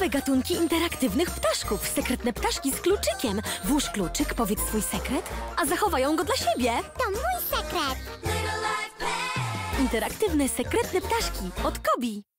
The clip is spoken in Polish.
nowe gatunki interaktywnych ptaszków. Sekretne ptaszki z kluczykiem. Włóż kluczyk, powiedz swój sekret, a zachowają go dla siebie. To mój sekret. Interaktywne, sekretne ptaszki od Kobi.